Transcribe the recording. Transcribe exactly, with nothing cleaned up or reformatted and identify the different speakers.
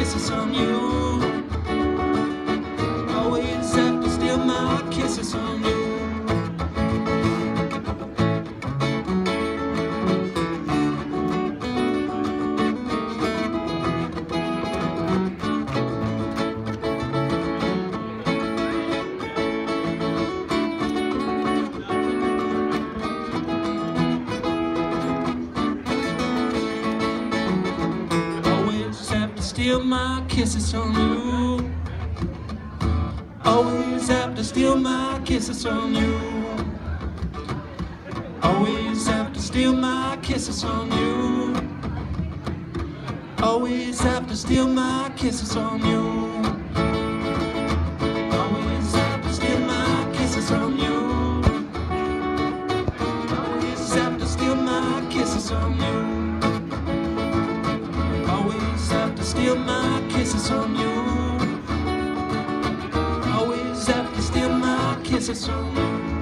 Speaker 1: kisses from you. Always have to steal my kisses from you. Steal my kisses from you. Always have to steal my kisses from you. Always have to steal my kisses from you. Always have to steal my kisses from you. Always have to steal my kisses from you. Always have to steal my kisses from you. Steal my kisses from you. Always have to steal my kisses from you.